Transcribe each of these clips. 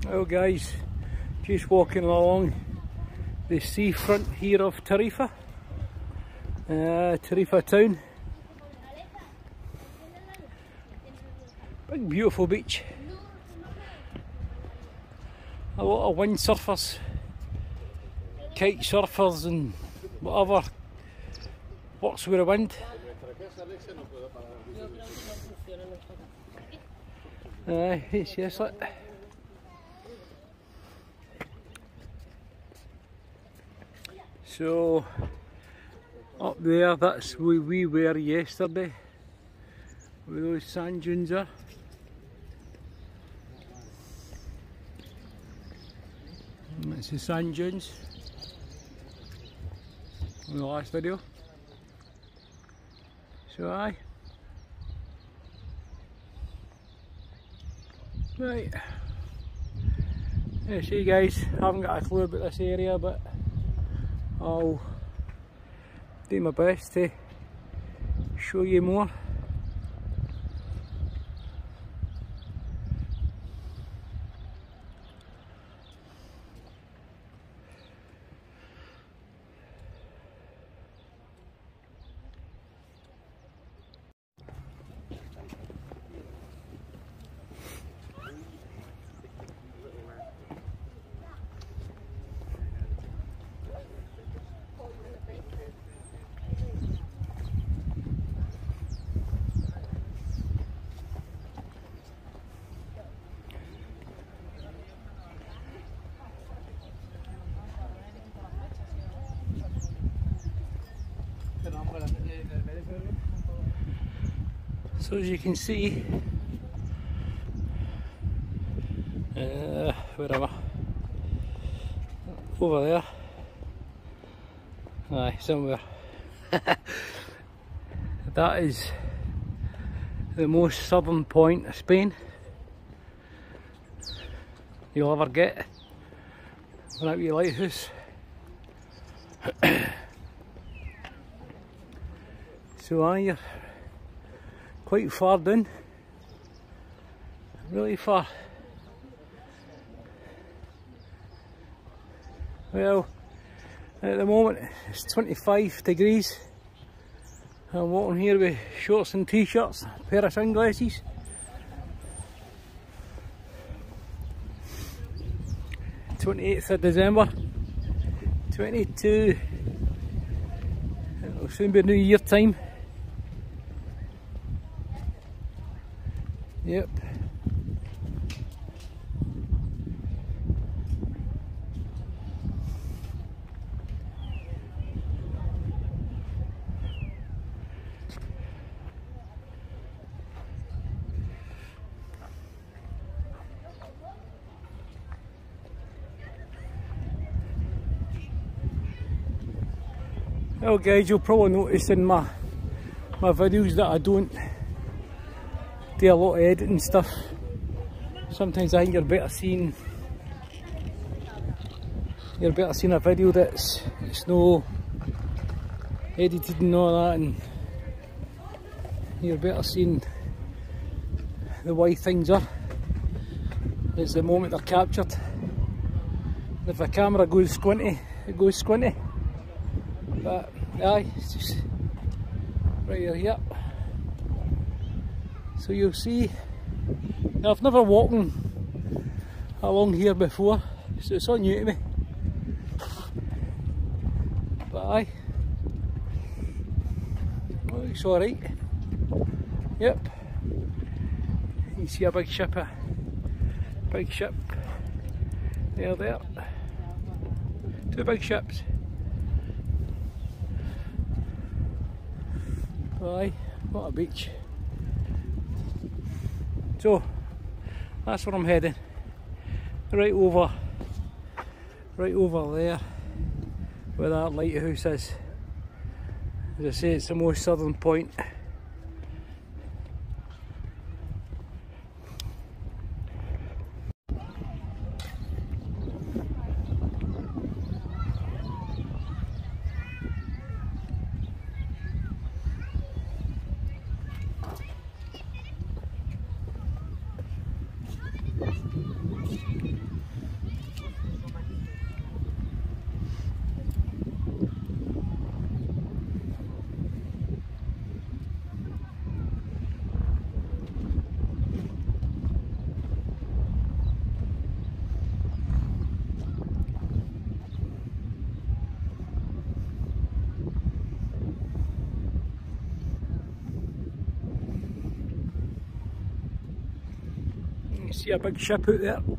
Well guys, just walking along the seafront here of Tarifa, Tarifa town. Big beautiful beach. A lot of windsurfers, kite surfers and whatever works with the wind. It's just like so up there, that's where we were yesterday, where those sand dunes are. And that's the sand dunes in the last video. So aye. Right. Yeah, see guys, I haven't got a clue about this area, but I'll do my best to show you more. So as you can see, where am I? Over there. Aye, somewhere. That is the most southern point of Spain you'll ever get. Without your lighthouse. So aye, you're quite far down, really far. Well, at the moment it's 25 degrees. I'm walking here with shorts and t-shirts, a pair of sunglasses. '28th of December 22. It'll soon be New Year time. Yep. Well guys, you'll probably notice in my videos that I don't do a lot of editing stuff. Sometimes I think you're better seeing a video that's no edited and all that, and you're better seeing the way things are. It's the moment they're captured. If the camera goes squinty, it goes squinty. But aye, it's just right here. So you'll see, now I've never walked along here before, so it's all new to me. But aye, it looks alright. Yep. You can see a big ship there. Two big ships. Aye, what a beach. So that's where I'm heading, right over there where that lighthouse is. As I say, it's the most southern point. You see a big ship out there.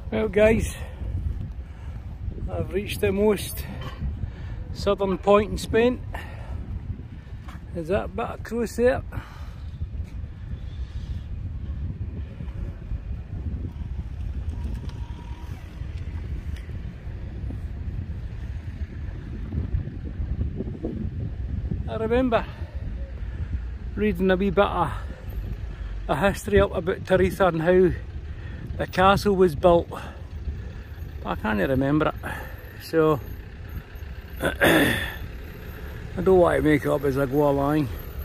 Well guys, I've reached the most southern point in Spain. Is that bit across there? I remember reading a wee bit of a history up about Tarifa and how the castle was built. I can't remember it, so I don't want to make it up as I go along.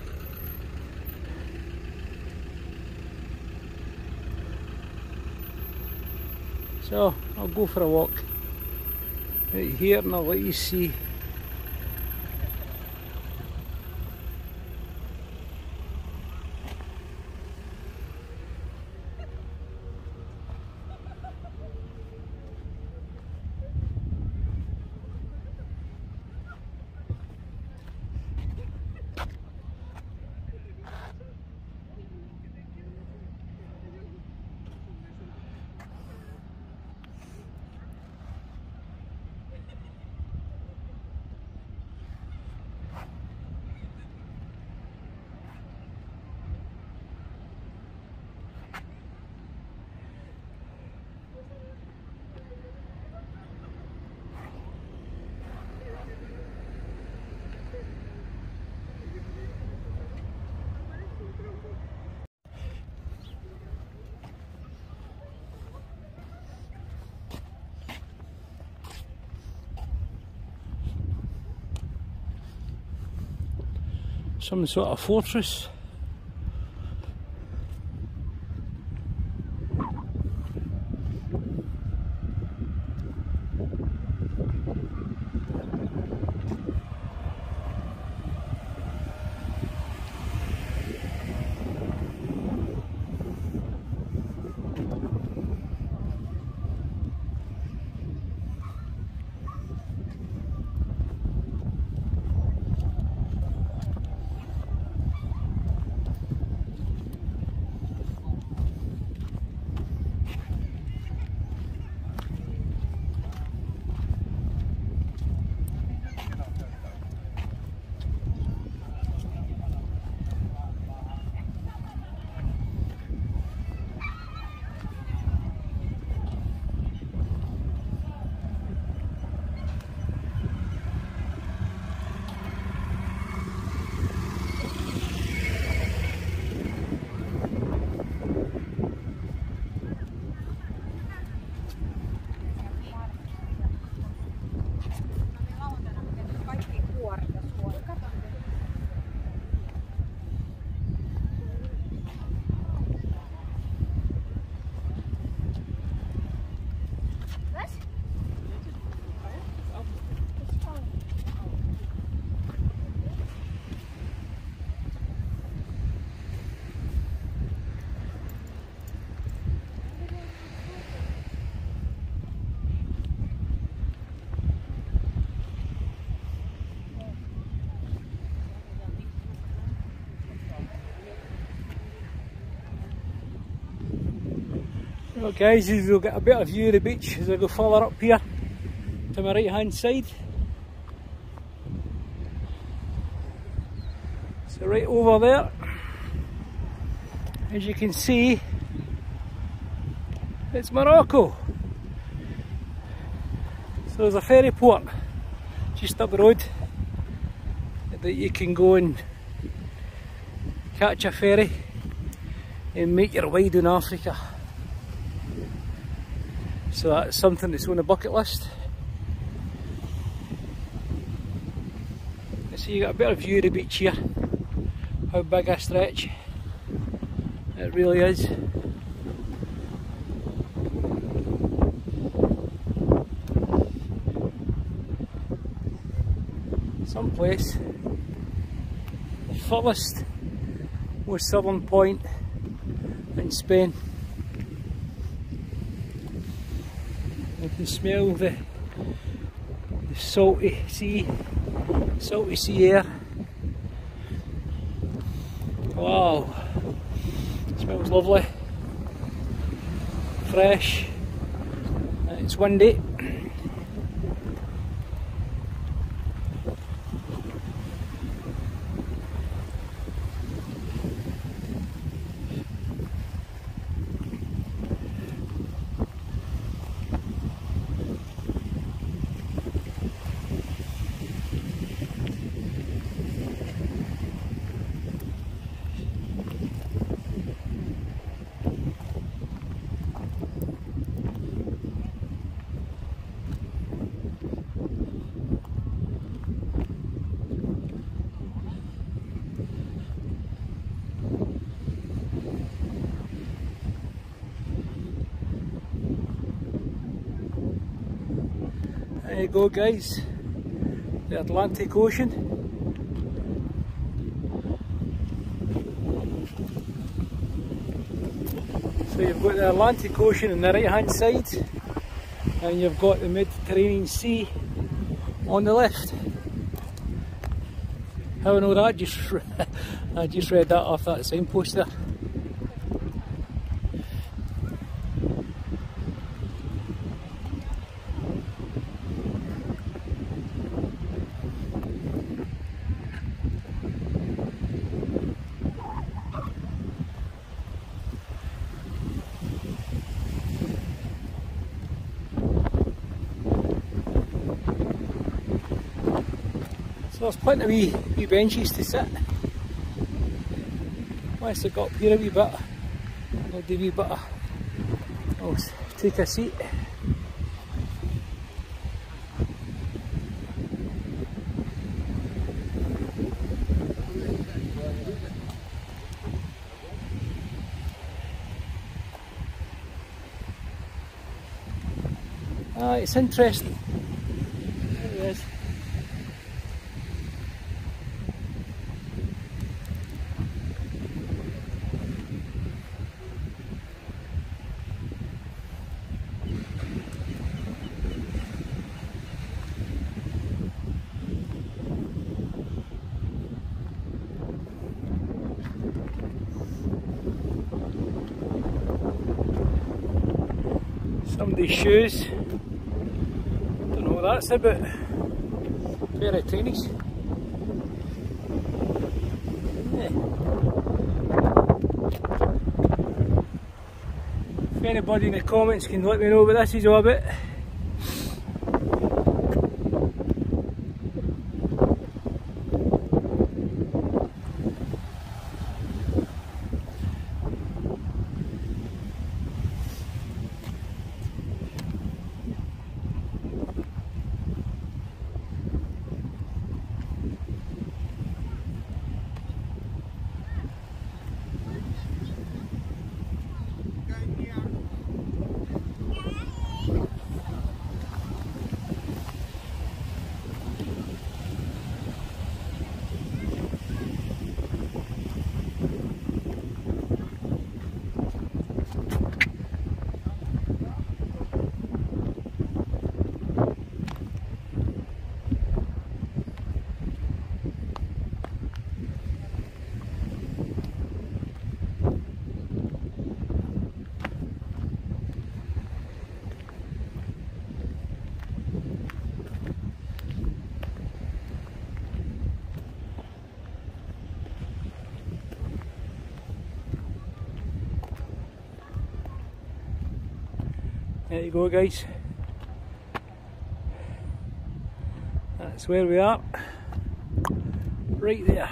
So I'll go for a walk right here and I'll let you see. Some sort of fortress. Well guys, you'll get a better view of the beach as I go further up here to my right hand side. So right over there, as you can see, it's Morocco. So there's a ferry port just up the road that you can go and catch a ferry and make your way down Africa. So that's something that's on the bucket list. So you got a better view of the beach here. How big a stretch it really is. Someplace the furthest, most southern point in Spain. You can smell the salty sea air. Wow, it smells lovely, fresh, It's windy. There you go, guys, the Atlantic Ocean. So you've got the Atlantic Ocean on the right hand side and you've got the Mediterranean Sea on the left. How I know that? I just read that off that signpost there. So there's plenty of wee benches to sit. Once I got up here a wee bit, I'll do a wee bit of, I'll take a seat. It's interesting. There it is. Somebody's shoes. Don't know what that's about. Pair of tennies. Yeah. If anybody in the comments can let me know what this is all about. There you go, guys. That's where we are. Right there.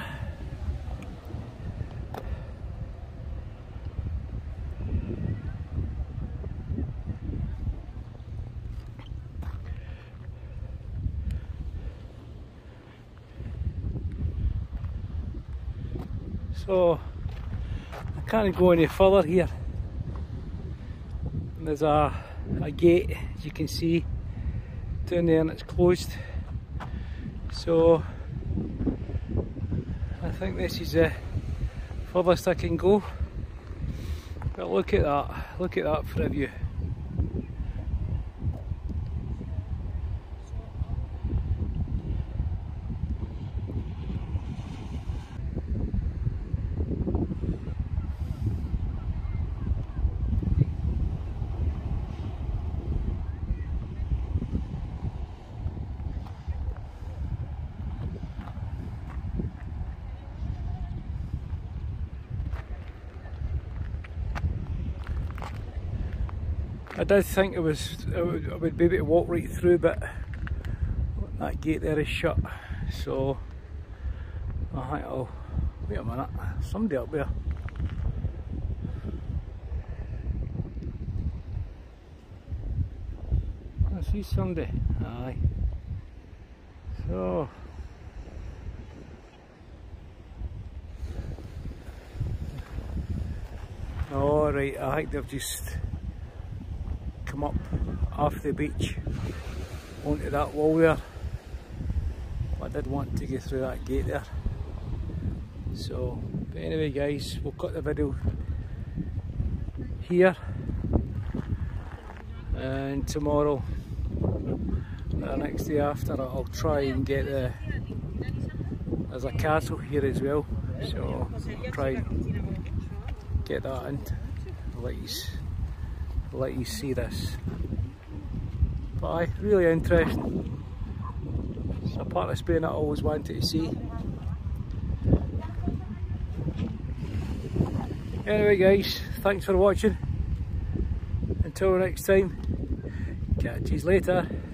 So I can't go any further here. There's a gate, as you can see, down there, and it's closed. So I think this is the furthest I can go. But look at that for a view. I did think I would be able to walk right through, but that gate there is shut, so I think I'll wait a minute. Somebody up there. I see somebody. Aye. So alright, I think they've just come up off the beach onto that wall there. I did want to go through that gate there. So, but anyway guys, we'll cut the video here, and tomorrow, the next day after, I'll try and get there's a castle here as well, so I'll try and get that in, let you see this. But aye, really interesting. It's a part of Spain I always wanted to see. Anyway guys, thanks for watching. Until next time, catch yous later.